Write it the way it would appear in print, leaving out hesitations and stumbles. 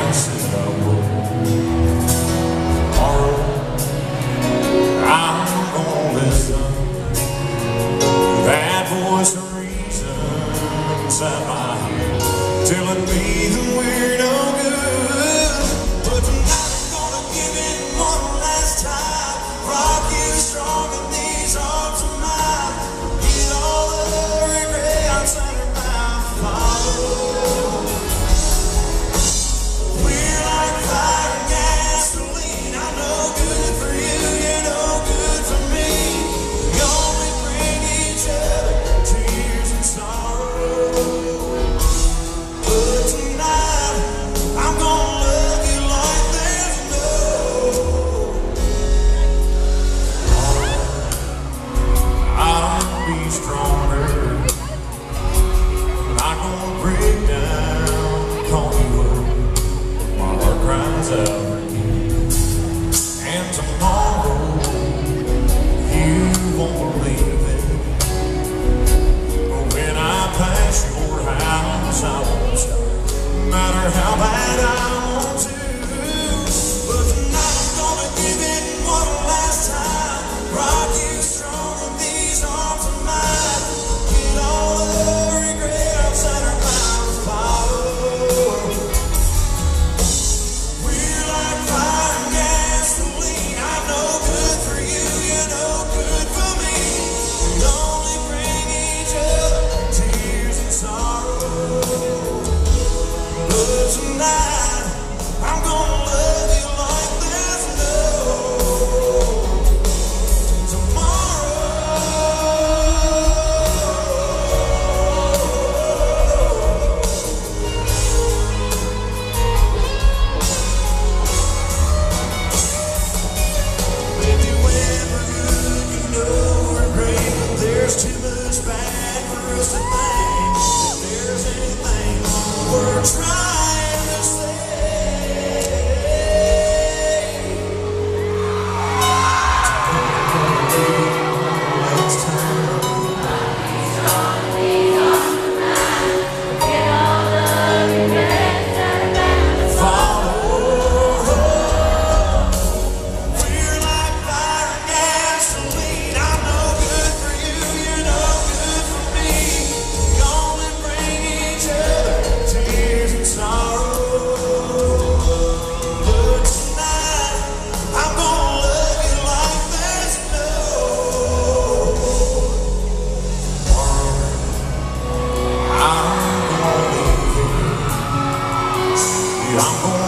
said I would. Tomorrow I'm gonna listen to that voice of reason inside my head, telling me that we're no good. But tonight I'm gonna give it one last time, rock you strong in these arms of mine, get all the regrets under my follow. We're like fire and gasoline, I'm no good for you, you're no good for me. We only bring each other tears and sorrow. But tonight I'm gonna love you like there's no tomorrow. I'll be stronger, not gonna break down, call you up, my heart cries out for you. And tomorrow you won't believe it, but when I pass your house I won't stop, no matter how bad I want to. But tonight I'm gonna give it one last time, rock you strong in these arms of mine, get all the regrets that are mine to follow. We're like fire and gasoline, I'm no good for you, you're no good for me. We only bring each other tears and sorrow. But tonight I'm gonna love you like there's no tomorrow. If you ever good, you know we're great, but there's too much bad for us to think that there's anything we're trying to say. Last time. We're like fire and gasoline, I'm no good for you, you're no good for me. We only bring each other tears and sorrow. But tonight I'm gonna love you like there's no tomorrow. I'm gonna leave you. Yeah, I'm gonna